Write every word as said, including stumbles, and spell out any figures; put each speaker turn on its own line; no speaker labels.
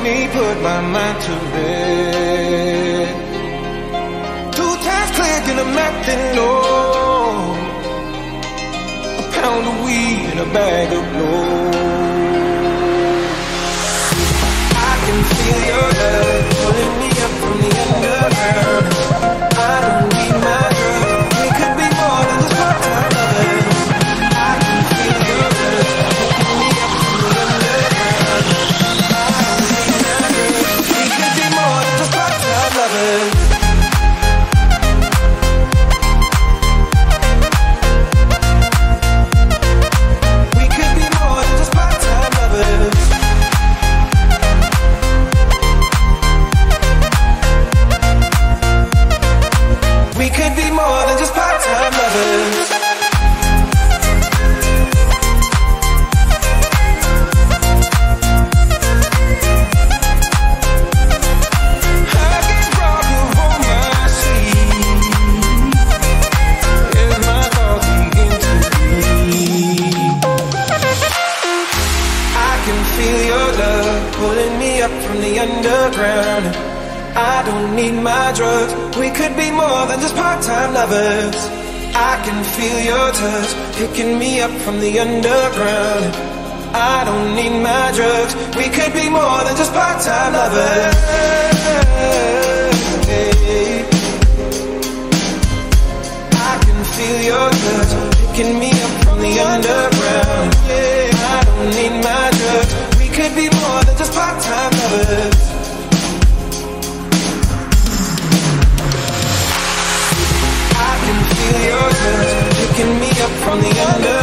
me put my mind to bed. Two times clicking a meth and low, a pound of weed and a bag of gold. I can feel your love pulling me up from the underground. I don't need my drug, we could be more than just part-time lovers. I can feel your love pulling me up from the underground. I don't need my drug, we could be more than just part-time lovers. I don't need my drugs, we could be more than just part-time lovers. I can feel your touch picking me up from the underground. I don't need my drugs, we could be more than just part-time lovers. I can feel your touch picking me up from the underground. I don't need my drugs, we could be more than just part-time lovers. Feel your touch picking me up from the under.